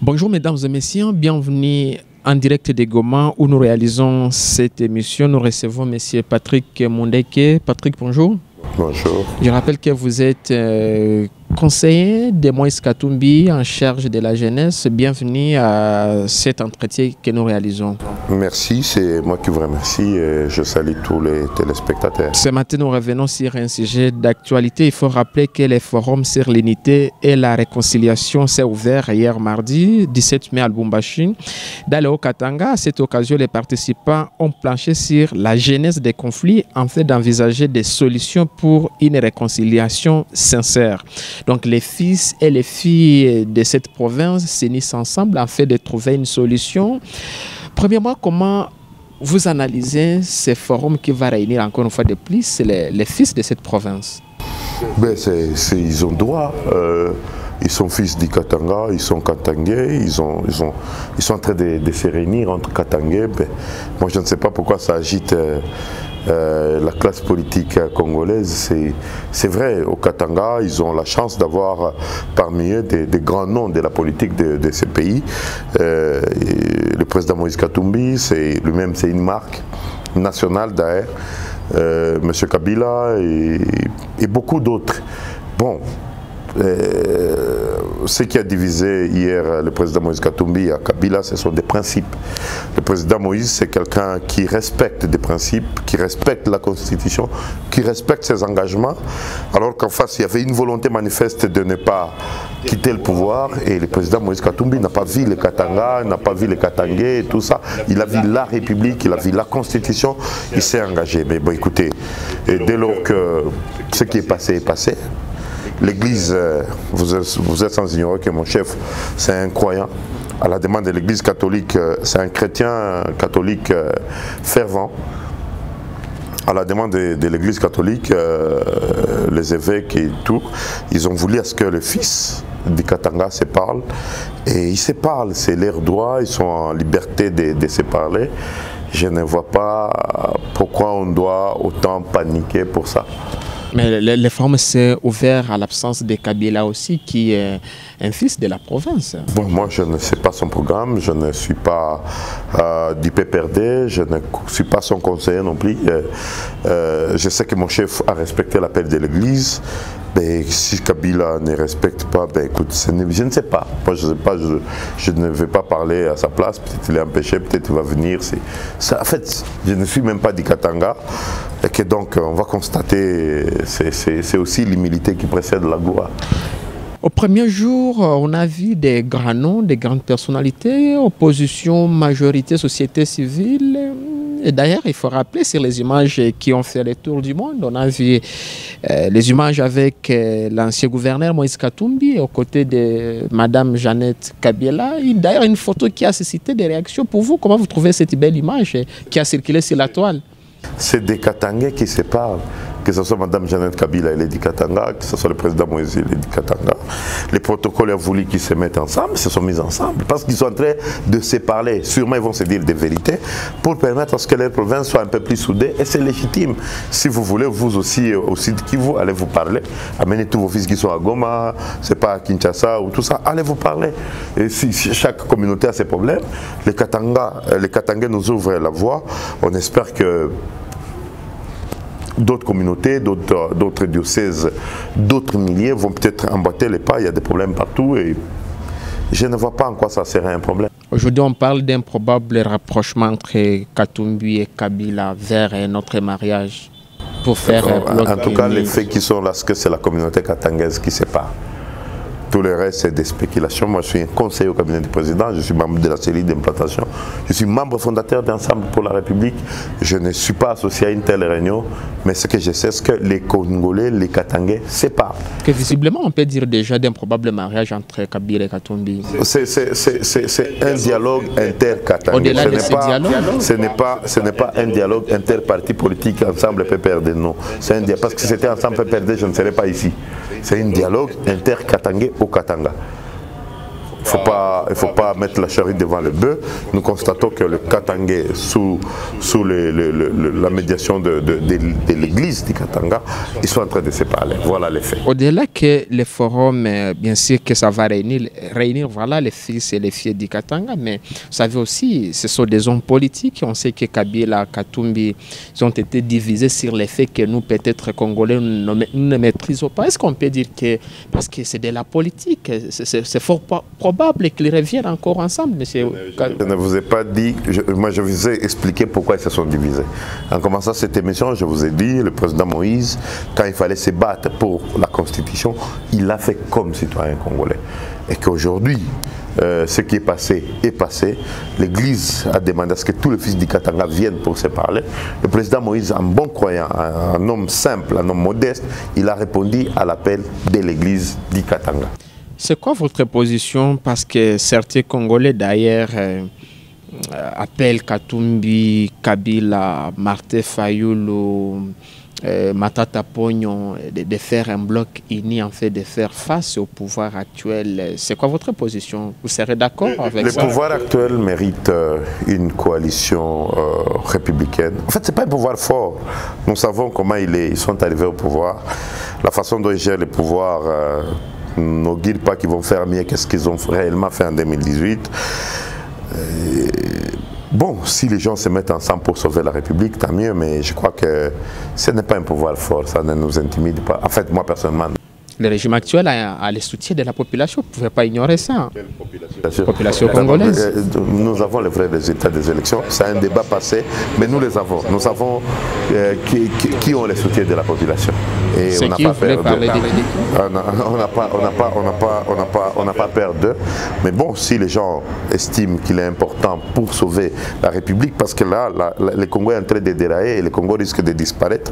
Bonjour mesdames et messieurs, bienvenue en direct de Goma où nous réalisons cette émission. Nous recevons monsieur Patrick Mondeke. Patrick, bonjour. Bonjour. Je rappelle que vous êtes conseiller de Moïse Katumbi en charge de la jeunesse. Bienvenue à cet entretien que nous réalisons. Merci, c'est moi qui vous remercie et je salue tous les téléspectateurs. Ce matin, nous revenons sur un sujet d'actualité. Il faut rappeler que le forum sur l'unité et la réconciliation s'est ouvert hier mardi 17 mai à Lubumbashi. Dans le Haut-Katanga, à cette occasion, les participants ont planché sur la genèse des conflits en fait d'envisager des solutions pour une réconciliation sincère. Donc les fils et les filles de cette province s'unissent ensemble en fait de trouver une solution. Premièrement, comment vous analysez ce forum qui va réunir encore une fois de plus les fils de cette province? Ben ils ont droit. Ils sont fils du Katanga, ils sont katangais, ils sont en train de se réunir entre katangais. Ben, moi, je ne sais pas pourquoi ça agite la classe politique congolaise. C'est vrai, au Katanga, ils ont la chance d'avoir parmi eux des grands noms de la politique de ce pays. Le président Moïse Katumbi, lui-même, c'est une marque nationale d'ailleurs. M. Kabila et beaucoup d'autres. Bon. Ce qui a divisé hier le président Moïse Katumbi à Kabila, ce sont des principes. Le président Moïse, c'est quelqu'un qui respecte des principes, qui respecte la Constitution, qui respecte ses engagements, alors qu'en face, il y avait une volonté manifeste de ne pas quitter le pouvoir, et le président Moïse Katumbi n'a pas vu le Katanga, n'a pas vu les Katangais et tout ça. Il a vu la République, il a vu la Constitution, il s'est engagé. Mais bon, écoutez, dès lors que ce qui est passé, l'Église, vous êtes sans ignorer que mon chef, c'est un croyant. À la demande de l'Église catholique, c'est un chrétien catholique fervent. À la demande de l'Église catholique, les évêques et tout, ils ont voulu à ce que le fils du Katanga se parle. Et ils se parlent, c'est leur droit, ils sont en liberté de se parler. Je ne vois pas pourquoi on doit autant paniquer pour ça. Mais le forum s'est ouvert à l'absence de Kabila aussi, qui est un fils de la province. Bon, moi, je ne sais pas son programme, je ne suis pas du PPRD, je ne suis pas son conseiller non plus. Je sais que mon chef a respecté l'appel de l'Église. Mais si Kabila ne respecte pas, ben écoute, je ne sais pas. Moi, je ne sais pas, je ne vais pas parler à sa place. Peut-être qu'il est empêché, peut-être qu'il va venir. En fait, je ne suis même pas du Katanga. Et que donc, on va constater, c'est aussi l'humilité qui précède la gloire. Au premier jour, on a vu des grands noms, des grandes personnalités, opposition, majorité, société civile. Et d'ailleurs, il faut rappeler sur les images qui ont fait le tour du monde. On a vu les images avec l'ancien gouverneur Moïse Katumbi aux côtés de Madame Jeannette Kabila. D'ailleurs, une photo qui a suscité des réactions. Pour vous, comment vous trouvez cette belle image qui a circulé sur la toile? C'est des Katangais qui se parlent. Que ce soit Mme Jeannette Kabila, elle est du Katanga, que ce soit le président Moïse, il est du Katanga. Les protocoles ont voulu qu'ils se mettent ensemble, ils se sont mis ensemble, parce qu'ils sont en train de se parler. Sûrement, ils vont se dire des vérités pour permettre à ce que les provinces soient un peu plus soudées, et c'est légitime. Si vous voulez, vous aussi, au sud Kivu, allez vous parler. Amenez tous vos fils qui sont à Goma, c'est pas à Kinshasa ou tout ça, allez vous parler. Et si chaque communauté a ses problèmes, les Katangais nous ouvrent la voie. On espère que d'autres communautés, d'autres diocèses, d'autres milliers vont peut-être emboîter les pas. Il y a des problèmes partout et je ne vois pas en quoi ça serait un problème. Aujourd'hui, on parle d'un probable rapprochement entre Katumbi et Kabila vers notre mariage pour faire... En tout cas, les faits qui sont là, c'est la communauté katangaise qui sépare. Tout le reste, c'est des spéculations. Moi, je suis un conseiller au cabinet du président, je suis membre de la cellule d'implantation, je suis membre fondateur d'Ensemble pour la République. Je ne suis pas associé à une telle réunion, mais ce que je sais, c'est que les Congolais, les Katangais séparent. Que visiblement, on peut dire déjà d'un probable mariage entre Kabila et Katumbi. C'est un dialogue inter-katangais. Au-delà de ce dialogue, ce n'est pas un dialogue inter-parti politique, Ensemble PPRD, non. Parce que si c'était Ensemble PPRD, je ne serais pas ici. C'est un dialogue inter-katangais au Katanga. Il faut pas mettre la charrue devant le bœuf. Nous constatons que le Katangais, sous la médiation de l'église du Katanga, ils sont en train de se parler. Voilà les faits. Au-delà que le forum, bien sûr que ça va réunir voilà, les fils et les filles du Katanga, mais vous savez aussi, ce sont des hommes politiques. On sait que Kabila, Katumbi, ils ont été divisés sur les faits que nous, peut-être Congolais, nous ne maîtrisons pas. Est-ce qu'on peut dire que, parce que c'est de la politique, c'est fort probable qu'ils reviennent encore ensemble, monsieur? Je ne vous ai pas dit, moi je vous ai expliqué pourquoi ils se sont divisés. En commençant cette émission, je vous ai dit, le président Moïse, quand il fallait se battre pour la Constitution, il l'a fait comme citoyen congolais. Et qu'aujourd'hui, ce qui est passé. L'Église a demandé à ce que tous les fils du Katanga viennent pour se parler. Le président Moïse, un bon croyant, un homme simple, un homme modeste, il a répondu à l'appel de l'Église du Katanga. C'est quoi votre position? Parce que certains Congolais d'ailleurs appellent Katumbi, Kabila, Martin Fayulu, Matata Pognon de faire un bloc uni, en fait, de faire face au pouvoir actuel. C'est quoi votre position? Vous serez d'accord avec ça? Le pouvoir actuel mérite une coalition républicaine. En fait, ce n'est pas un pouvoir fort. Nous savons comment ils sont arrivés au pouvoir. La façon dont ils gèrent le pouvoir n'augure pas qu'ils vont faire mieux que ce qu'ils ont réellement fait en 2018. Bon, si les gens se mettent ensemble pour sauver la République, tant mieux, mais je crois que ce n'est pas un pouvoir fort, ça ne nous intimide pas. En fait, moi personnellement. Le régime actuel a le soutien de la population, vous ne pouvez pas ignorer ça. Quelle population? Population congolaise. Nous avons les vrais résultats des élections, c'est un débat passé, mais nous les avons. Nous savons qui ont le soutien de la population. Et on n'a pas peur d'eux. On n'a pas peur d'eux. Mais bon, si les gens estiment qu'il est important pour sauver la République, parce que là, le Congo est en train de dérailler et le Congo risque de disparaître,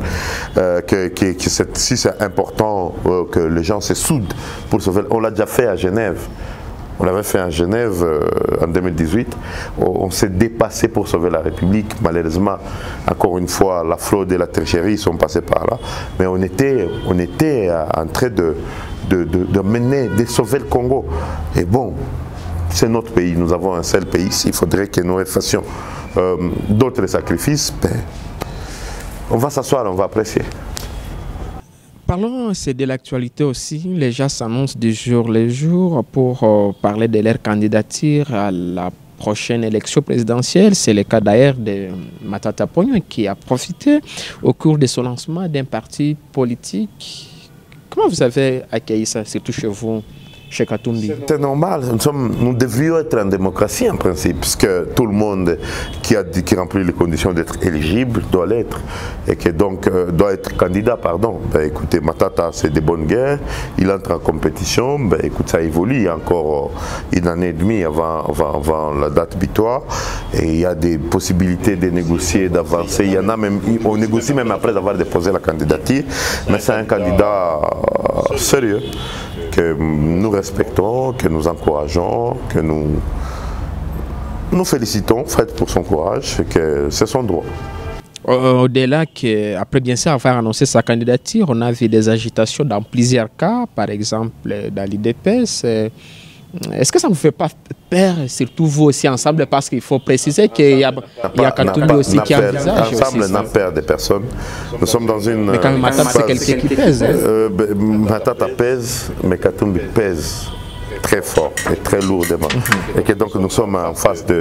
si c'est important que les gens se soudent pour sauver. On l'a déjà fait à Genève. On l'avait fait à Genève en 2018. On s'est dépassé pour sauver la République. Malheureusement, encore une fois, la fraude et la tricherie sont passés par là. Mais on était en train de mener, de sauver le Congo. Et bon, c'est notre pays. Nous avons un seul pays. Il faudrait que nous fassions d'autres sacrifices. Ben, on va s'asseoir, on va apprécier. Parlons de l'actualité aussi. Les gens s'annoncent du jour le jour pour parler de leur candidature à la prochaine élection présidentielle. C'est le cas d'ailleurs de Matata Pognon qui a profité au cours de son lancement d'un parti politique. Comment vous avez accueilli ça, surtout chez vous, chez Katumbi? C'est normal, nous devrions être en démocratie en principe, puisque tout le monde qui remplit les conditions d'être éligible doit l'être, et qui donc doit être candidat, pardon. Ben, écoutez, Matata, c'est de bonnes guerres, il entre en compétition, ben, écoute, ça évolue, il y a encore une année et demie avant la date butoir, et il y a des possibilités de négocier, d'avancer, il y en a même, on négocie même après avoir déposé la candidature, mais c'est un candidat sérieux, que nous respectons, que nous encourageons, que nous félicitons Fred pour son courage et que c'est son droit. Au-delà qu'après bien sûr avoir annoncé sa candidature, on a vu des agitations dans plusieurs cas, par exemple dans l'IDPS. Est-ce que ça ne vous fait pas peur, surtout vous aussi ensemble, parce qu'il faut préciser qu'il y a Katumbi aussi qui envisage. Ensemble n'a peur de personne. Nous sommes dans une... Mais quand même, Matata, c'est quelqu'un qui pèse. Matata pèse, mais Katumbi pèse très fort et très lourdement. Et que donc nous sommes en face d'un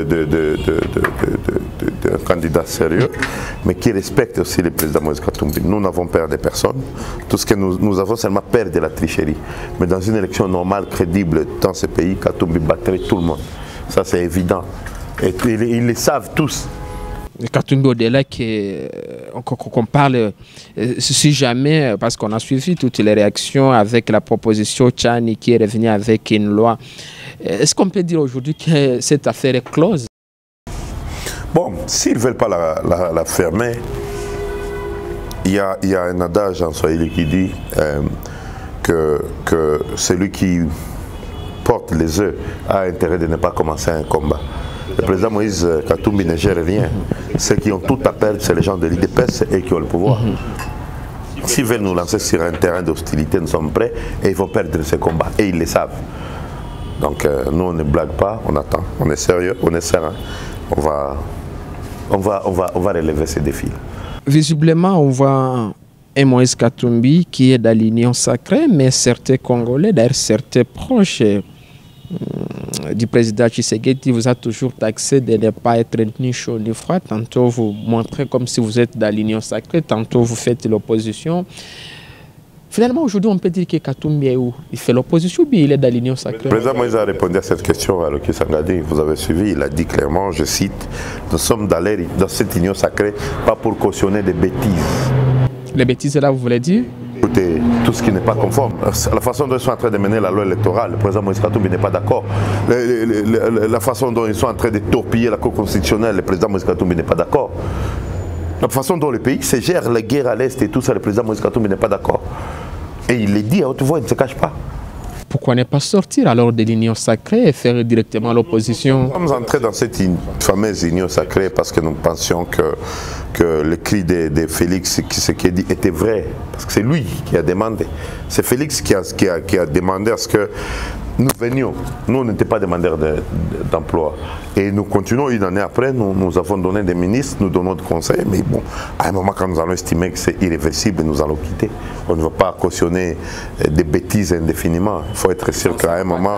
candidat sérieux, mais qui respecte aussi le président Moïse Katumbi. Nous n'avons peur de personne. Tout ce que nous avons seulement peur de la tricherie. Mais dans une élection normale, crédible dans ce pays, Katumbi battrait tout le monde. Ça c'est évident. Et ils le savent tous. Katumbi, au-delà qu'on parle, si jamais, parce qu'on a suivi toutes les réactions avec la proposition Tchani qui est revenue avec une loi, est-ce qu'on peut dire aujourd'hui que cette affaire est close? Bon, s'ils ne veulent pas la fermer, il y a un adage en Swahili qui dit que celui qui porte les œufs a intérêt de ne pas commencer un combat. Le président Moïse Katumbi ne gère rien. Ceux qui ont tout à perdre, c'est les gens de l'IDPS et qui ont le pouvoir. S'ils veulent nous lancer sur un terrain d'hostilité, nous sommes prêts et ils vont perdre ce combat. Et ils le savent. Donc nous, on ne blague pas, on attend. On est sérieux, on est serein. On va relever ces défis. Visiblement, on voit un Moïse Katumbi qui est dans l'Union sacrée, mais certains Congolais, d'ailleurs certains proches du président Tshisekedi vous a toujours taxé de ne pas être ni chaud ni froid. Tantôt vous montrez comme si vous êtes dans l'Union sacrée, tantôt vous faites l'opposition. Finalement, aujourd'hui, on peut dire que Katumbi est où? Il fait l'opposition ou bien il est dans l'Union sacrée? Le président Moïse a répondu à cette question à Loki Sangadi. Vous avez suivi, il a dit clairement, je cite, nous sommes dans cette union sacrée, pas pour cautionner des bêtises. Les bêtises, là, vous voulez dire? Écoutez, tout ce qui n'est pas conforme, la façon dont ils sont en train de mener la loi électorale, le président Moïse Katumbi n'est pas d'accord. La façon dont ils sont en train de torpiller la Cour constitutionnelle, le président Moïse Katumbi n'est pas d'accord. La façon dont le pays se gère, la guerre à l'Est et tout ça, le président Moïse Katumbi n'est pas d'accord. Et il le dit à haute voix, il ne se cache pas. Pourquoi ne pas sortir alors de l'union sacrée et faire directement l'opposition? Nous sommes entrés dans cette fameuse union sacrée parce que nous pensions que le cri de Félix Tshisekedi était vrai. Parce que c'est lui qui a demandé. C'est Félix qui a demandé à ce que nous venions. Nous, on n'était pas demandeurs d'emploi. Et nous continuons, une année après, nous avons donné des ministres, nous donnons des conseils, mais bon, à un moment, quand nous allons estimer que c'est irréversible, nous allons quitter. On ne va pas cautionner des bêtises indéfiniment. Il faut être sûr qu'à un moment,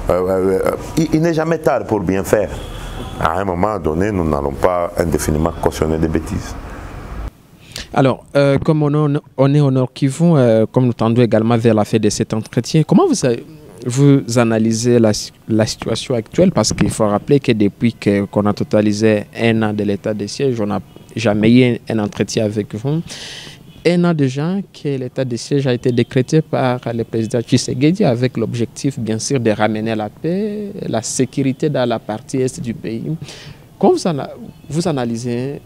il n'est jamais tard pour bien faire. À un moment donné, nous n'allons pas indéfiniment cautionner des bêtises. Alors, comme on est au Nord Kivu, comme nous tendons également vers la fin de cet entretien, comment vous analysez la situation actuelle? Parce qu'il faut rappeler que depuis qu'on a totalisé un an de l'état de siège, on n'a jamais eu un entretien avec vous. Un an déjà que l'état de siège a été décrété par le président Tshisekedi avec l'objectif, bien sûr, de ramener la paix, la sécurité dans la partie est du pays. Comment vous analysez,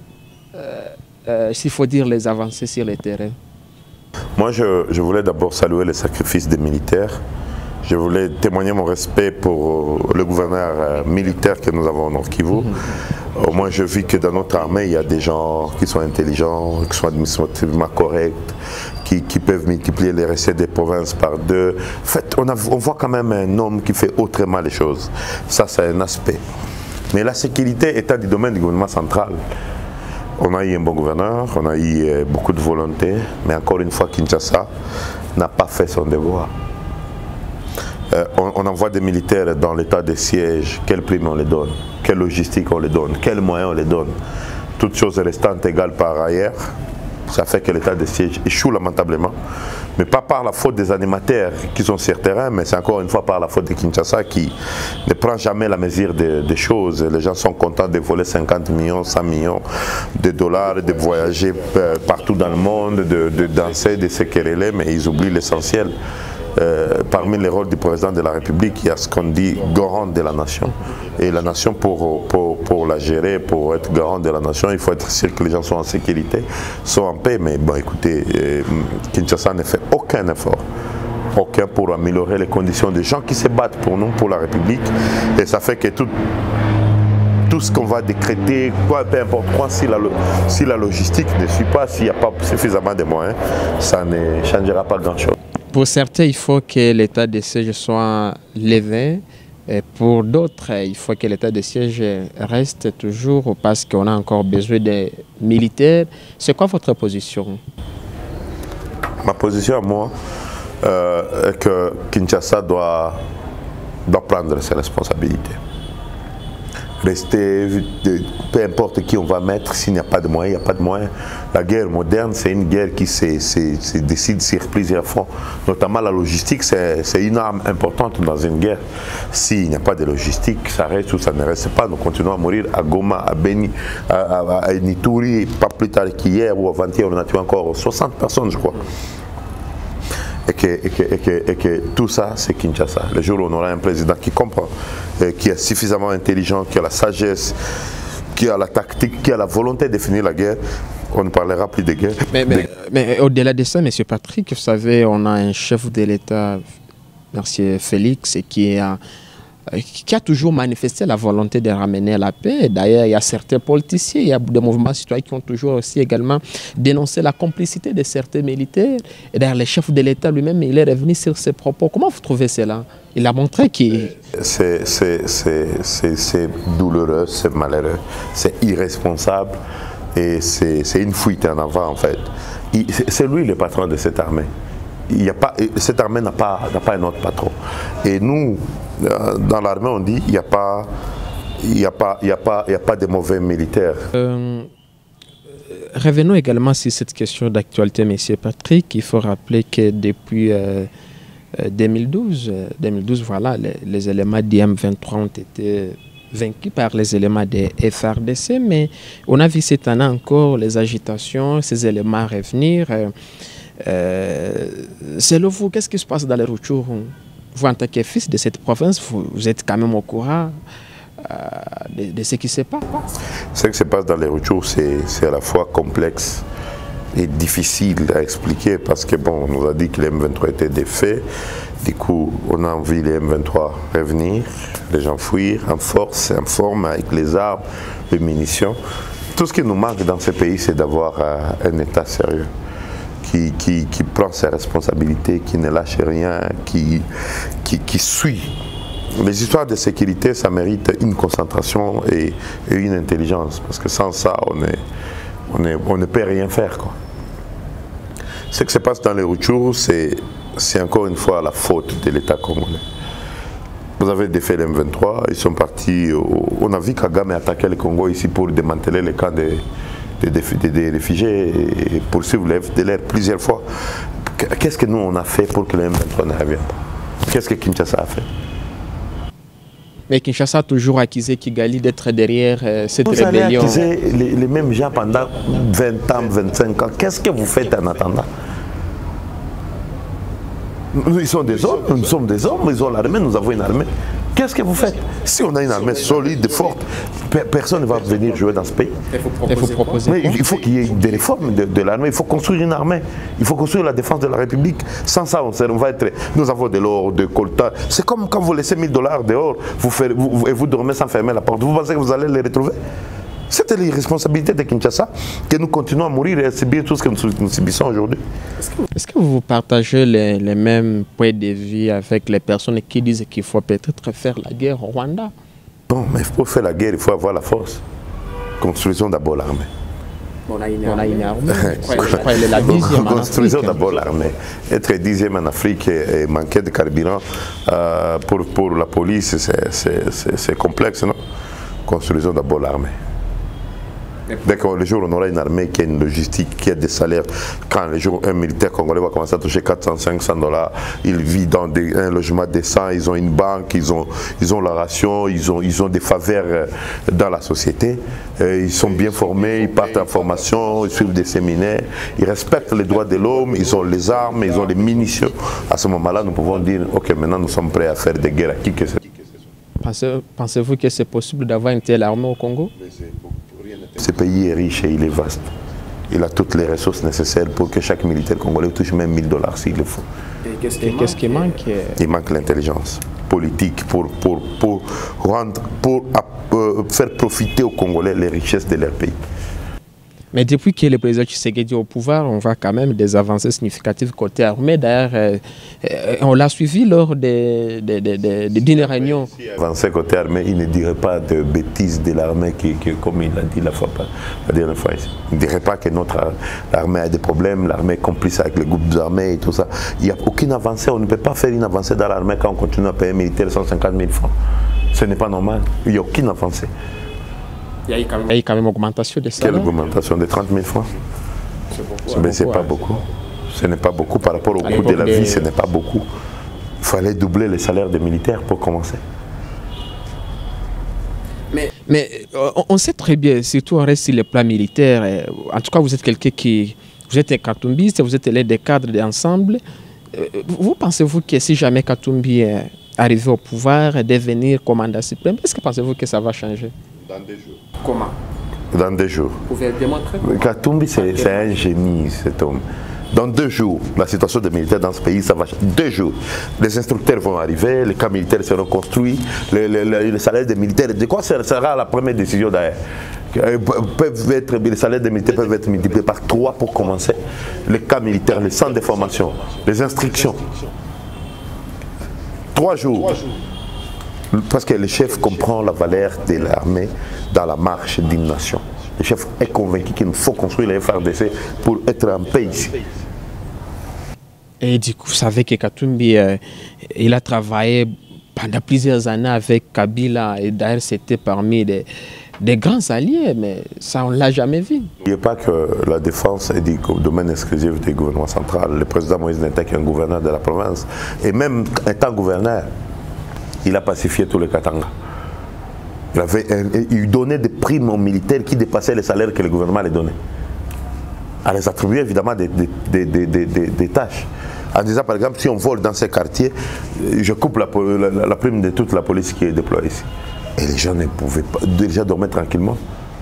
s'il faut dire, les avancées sur le terrain? Moi, je voulais d'abord saluer les sacrifices des militaires. Je voulais témoigner mon respect pour le gouverneur militaire que nous avons au Nord Kivu. Au moins, je vis que dans notre armée, il y a des gens qui sont intelligents, qui sont administrativement corrects, qui peuvent multiplier les recettes des provinces par deux. En fait, on voit quand même un homme qui fait autrement les choses. Ça, c'est un aspect. Mais la sécurité est du domaine du gouvernement central. On a eu un bon gouverneur, on a eu beaucoup de volonté, mais encore une fois, Kinshasa n'a pas fait son devoir. On envoie des militaires dans l'état de siège, quelle prime on les donne, quelle logistique on les donne, quels moyens on les donne. Toutes choses restantes égales par ailleurs, ça fait que l'état de siège échoue lamentablement. Mais pas par la faute des animateurs qui sont sur le terrain, mais c'est encore une fois par la faute de Kinshasa qui ne prend jamais la mesure des choses. Les gens sont contents de voler 50 millions, 100 millions de dollars, de voyager partout dans le monde, de danser, de se quereller, mais ils oublient l'essentiel. Parmi les rôles du président de la République, il y a ce qu'on dit garant de la nation. Et la nation, pour la gérer, pour être garant de la nation, il faut être sûr que les gens sont en sécurité, sont en paix. Mais bon, écoutez, Kinshasa ne fait aucun effort. Aucun pour améliorer les conditions des gens qui se battent pour nous, pour la République. Et ça fait que tout ce qu'on va décréter, peu importe quoi, si la logistique ne suit pas, s'il n'y a pas suffisamment de moyens, ça ne changera pas grand-chose. Pour certains, il faut que l'état de siège soit levé. Et pour d'autres, il faut que l'état de siège reste toujours parce qu'on a encore besoin de militaires. C'est quoi votre position? Ma position à moi est que Kinshasa doit prendre ses responsabilités. Rester, peu importe qui on va mettre, s'il n'y a pas de moyens, il n'y a pas de moyens. La guerre moderne, c'est une guerre qui se décide sur plusieurs fronts. Notamment la logistique, c'est une arme importante dans une guerre. S'il n'y a pas de logistique, ça reste ou ça ne reste pas. Nous continuons à mourir à Goma, à Beni, à Nituri, pas plus tard qu'hier ou avant-hier, on a tué encore 60 personnes, je crois. Et que tout ça, c'est Kinshasa. Le jour où on aura un président qui comprend, qui est suffisamment intelligent, qui a la sagesse, qui a la tactique, qui a la volonté de finir la guerre, on ne parlera plus de guerre. Mais au-delà de ça, M. Patrick, vous savez, on a un chef de l'État, M. Félix, qui a qui a toujours manifesté la volonté de ramener la paix. D'ailleurs, il y a certains politiciens, il y a des mouvements citoyens qui ont toujours aussi également dénoncé la complicité de certains militaires. Et d'ailleurs, le chef de l'État lui-même, il est revenu sur ses propos. Comment vous trouvez cela? Il a montré qu'il... C'est douloureux, c'est malheureux, c'est irresponsable et c'est une fuite en avant en fait. C'est lui le patron de cette armée. Cette armée n'a pas un autre patron. Et nous, dans l'armée, on dit il n'y a pas de mauvais militaires. Revenons également sur cette question d'actualité, M. Patrick. Il faut rappeler que depuis 2012, voilà, les éléments d'IM23 ont été vaincus par les éléments des FRDC, mais on a vu cette année encore les agitations, ces éléments revenir. Selon vous, qu'est-ce qui se passe dans les Rutshuru? Vous, en tant que fils de cette province, vous êtes quand même au courant de ce qui se passe. Ce qui se passe dans les Rutshuru, c'est à la fois complexe et difficile à expliquer parce que bon, on nous a dit que les M23 étaient défaits. Du coup, on a envie les M23 revenir, les gens fuir en force, en forme, avec les armes, les munitions. Tout ce qui nous manque dans ce pays, c'est d'avoir un État sérieux. Qui prend ses responsabilités, qui ne lâche rien, qui suit. Les histoires de sécurité, ça mérite une concentration et une intelligence, parce que sans ça, on ne peut rien faire, quoi. Ce qui se passe dans les Rutshuru, c'est encore une fois la faute de l'État congolais. Vous avez défait les M23, ils sont partis, on a vu Kagame attaquer le Congo ici pour démanteler les camps des réfugiés et poursuivre les FDLR plusieurs fois. Qu'est-ce que nous on a fait pour que les M23 ne reviennent pas? Qu'est-ce que Kinshasa a fait? Mais Kinshasa a toujours accusé Kigali d'être derrière cette rébellion. Vous allez accuser les mêmes gens pendant 20 ans, 25 ans. Qu'est-ce que vous faites en attendant? Ils sont des hommes, nous sommes des hommes, ils ont l'armée, nous avons une armée. Qu'est-ce que vous faites? Si on a une armée solide, forte, personne ne va venir jouer dans ce pays. Il faut proposer. Mais il faut qu'il y ait des réformes de l'armée. Il faut construire une armée. Il faut construire la défense de la République. Sans ça, on va être... Nous avons de l'or, de coltan. C'est comme quand vous laissez $1000 dehors et vous dormez sans fermer la porte. Vous pensez que vous allez les retrouver? C'était l'irresponsabilité de Kinshasa que nous continuons à mourir et à subir tout ce que nous subissons aujourd'hui. Est-ce que vous partagez les mêmes points de vue avec les personnes qui disent qu'il faut peut-être faire la guerre au Rwanda? Bon, mais pour faire la guerre, il faut avoir la force. Construisons d'abord l'armée. On a une armée. Je crois qu'elle est la 10e en Afrique. Construisons d'abord l'armée. Être 10e en Afrique et manquer de carburant pour la police, c'est complexe, non? Construisons d'abord l'armée. Dès que le jour où on aura une armée qui a une logistique, qui a des salaires, quand le jour où un militaire congolais va commencer à toucher $400-500, il vit dans un logement décent, ils ont une banque, ils ont la ration, ils ont des faveurs dans la société, ils sont bien formés, ils partent en formation, ils suivent des séminaires, ils respectent les droits de l'homme, ils ont les armes, ils ont les munitions. À ce moment-là, nous pouvons dire, ok, maintenant nous sommes prêts à faire des guerres à qui que ce soit. Pensez-vous que c'est possible d'avoir une telle armée au Congo? Ce pays est riche et il est vaste. Il a toutes les ressources nécessaires pour que chaque militaire congolais touche même $1000 s'il le faut. Et qu'est-ce qui manque? Il manque l'intelligence politique pour faire profiter aux Congolais les richesses de leur pays. Mais depuis que le président Tshisekedi est au pouvoir, on voit quand même des avancées significatives côté armée. D'ailleurs, on l'a suivi lors d'une réunion. Avancé côté armée, il ne dirait pas de bêtises de l'armée comme il a dit la dernière fois. Il ne dirait pas que notre armée a des problèmes, l'armée est complice avec les groupes armés et tout ça. Il n'y a aucune avancée. On ne peut pas faire une avancée dans l'armée quand on continue à payer militaire 150 000 francs. Ce n'est pas normal. Il n'y a aucune avancée. Il y a eu quand même une augmentation de salaire. Quelle augmentation de 30 000 francs? Mais ce n'est pas beaucoup. Ce n'est pas beaucoup par rapport au coût de la vie, ce n'est pas beaucoup. Il fallait doubler les salaires des militaires pour commencer. Mais on sait très bien, surtout on reste sur le plan militaire. En tout cas, vous êtes quelqu'un qui... Vous êtes un Katumbiste, vous êtes l'un des cadres d'ensemble. Vous pensez-vous que si jamais Katumbi est arrivé au pouvoir, devenir commandant suprême, est-ce que pensez-vous que ça va changer? Dans des jours. Comment? Dans des jours. Vous pouvez démontrer? Katumbi, c'est un génie, cet homme. Dans 2 jours, la situation des militaires dans ce pays, ça va changer. 2 jours. Les instructeurs vont arriver, les camps militaires seront construits, les salaires des militaires. De quoi sera la première décision d'ailleurs? Les salaires des militaires peuvent être multipliés par 3 pour commencer. Les camps militaires, les centres de formation, les instructions. 3 jours. Parce que le chef comprend la valeur de l'armée dans la marche d'une nation. Le chef est convaincu qu'il faut construire les FARDC pour être en paix ici. Et du coup, vous savez que Katumbi, il a travaillé pendant plusieurs années avec Kabila. Et d'ailleurs, c'était parmi des grands alliés, mais ça, on ne l'a jamais vu. Il n'y a pas que la défense est du domaine exclusif du gouvernement central. Le président Moïse n'était qu'un gouverneur de la province. Et même étant gouverneur, il a pacifié tous les Katanga. Il donnait des primes aux militaires qui dépassaient les salaires que le gouvernement les donnait. À les attribuer évidemment des tâches. En disant par exemple, si on vole dans ces quartiers, je coupe la prime de toute la police qui est déployée ici. Et les gens ne pouvaient pas déjà dormir tranquillement.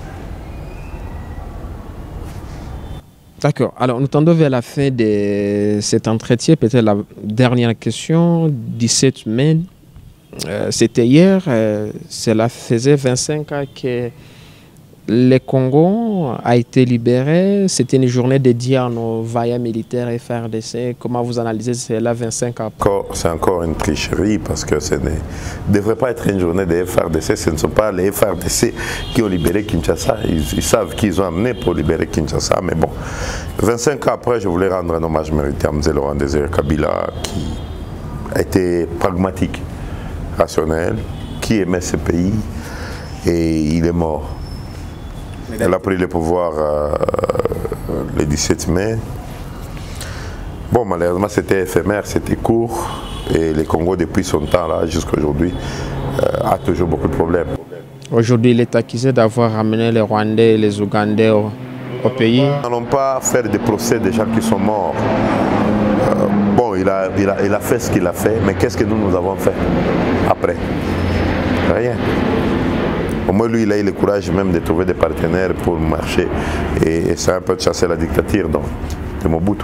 D'accord. Alors, nous tendons vers la fin de cet entretien. Peut-être la dernière question. 17 mai, c'était hier. Cela faisait 25 ans que le Congo a été libéré. C'était une journée dédiée à nos vaillants militaires FARDC. Comment vous analysez cela 25 ans après? C'est encore une tricherie parce que ce ne devrait pas être une journée des FARDC. Ce ne sont pas les FARDC qui ont libéré Kinshasa. Ils savent qu'ils ont amené pour libérer Kinshasa. Mais bon, 25 ans après, je voulais rendre un hommage mérité à M. Laurent Désiré Kabila qui a été pragmatique, rationnel, qui aimait ce pays et il est mort. Elle a pris le pouvoir le 17 mai. Bon, malheureusement, c'était éphémère, c'était court. Et le Congo, depuis son temps là jusqu'à aujourd'hui, a toujours beaucoup de problèmes. Aujourd'hui, il est accusé d'avoir ramené les Rwandais et les Ougandais au pays. Nous n'allons pas faire des procès des gens qui sont morts. Bon, il a fait ce qu'il a fait, mais qu'est-ce que nous avons fait après? Rien. Au moins, lui, il a eu le courage même de trouver des partenaires pour marcher et ça a un peu de chasser la dictature de Mobutu.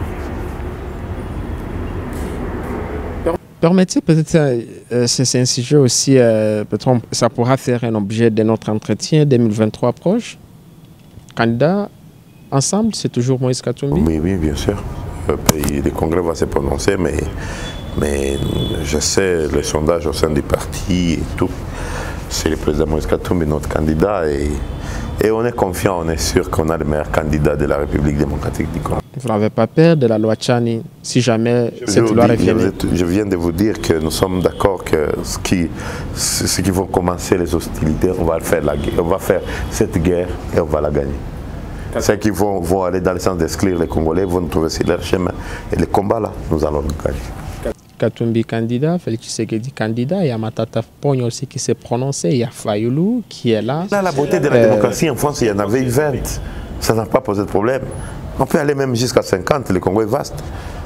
Permettez peut-être, c'est un sujet aussi, peut-être ça pourra faire un objet de notre entretien 2023 proche. Candidat ensemble, c'est toujours Moïse Katumbi? Oui, oui, bien sûr. Le Congrès va se prononcer, mais je sais les sondages au sein du parti et tout. C'est le président Moïse Katumbi, notre candidat, et on est confiant, on est sûr qu'on a le meilleur candidat de la République démocratique du Congo. Vous n'avez pas peur de la loi Tchani, si jamais cette loi revenait? Je viens de vous dire que nous sommes d'accord que ce qui vont commencer les hostilités, on va faire la guerre, on va faire cette guerre et on va la gagner. Ceux qui vont aller dans le sens d'exclure les Congolais vont trouver sur leur chemin. Et le combat là, nous allons le gagner. Katumbi candidat, Félix Tshisekedi candidat, il y a Matata Ponyo aussi qui s'est prononcé, il y a Fayoulou qui est là. Là, la beauté de la démocratie en France, il y en avait eu 20. Ça n'a pas posé de problème. On peut aller même jusqu'à 50, le Congo est vaste.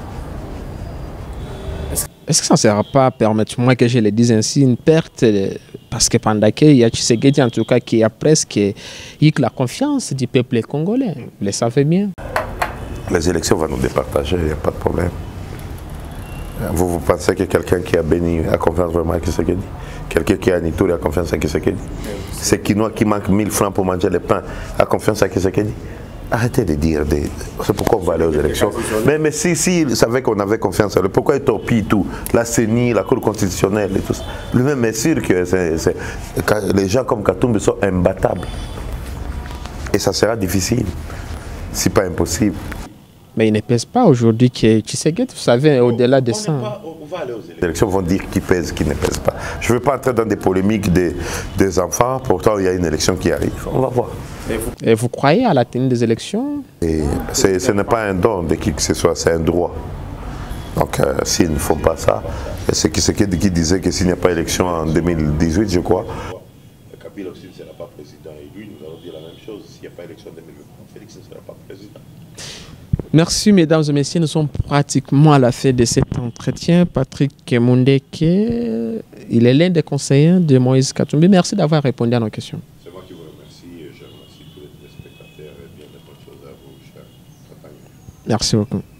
Est-ce que ça ne sera pas, permettez-moi que je le dise ainsi, une perte, parce que pendant qu'il y a Tshisekedi en tout cas qui a presque eu la confiance du peuple congolais, vous le savez bien. Les élections vont nous départager, il n'y a pas de problème. Vous pensez que quelqu'un qui a béni a confiance vraiment à Tshisekedi? Quelqu'un qui a Nitouri a confiance à Tshisekedi? C'est Kinois qui manque 1000 francs pour manger le pain a confiance à Tshisekedi? Arrêtez de dire, c'est pourquoi on va aller aux élections. Mais si il savait qu'on avait confiance en lui, pourquoi il torpille tout? La CENI, la Cour constitutionnelle et tout ça. Lui-même est sûr que les gens comme Katumbi sont imbattables. Et ça sera difficile, si pas impossible. Mais il ne pèse pas aujourd'hui que Tshisekedi, vous savez, au-delà de ça. On va aller aux élections. Les élections vont dire qui pèse, qui ne pèse pas. Je ne veux pas entrer dans des polémiques des enfants, pourtant il y a une élection qui arrive. On va voir. Et vous croyez à la tenue des élections? Ce n'est pas un don de qui que ce soit, c'est un droit. Donc s'ils ne font pas ça, c'est Tshisekedi qui disait que s'il n'y a pas élection en 2018, je crois. Kabila aussi ne sera pas président et lui, nous allons dire la même chose. S'il n'y a pas élection en 2023, Félix ne sera pas président. Merci mesdames et messieurs, nous sommes pratiquement à la fin de cet entretien. Patrick Mundeke, il est l'un des conseillers de Moïse Katumbi. Merci d'avoir répondu à nos questions. C'est moi qui vous remercie et je remercie tous les téléspectateurs et bien de bonnes choses à vous, chers compagnons. Merci beaucoup.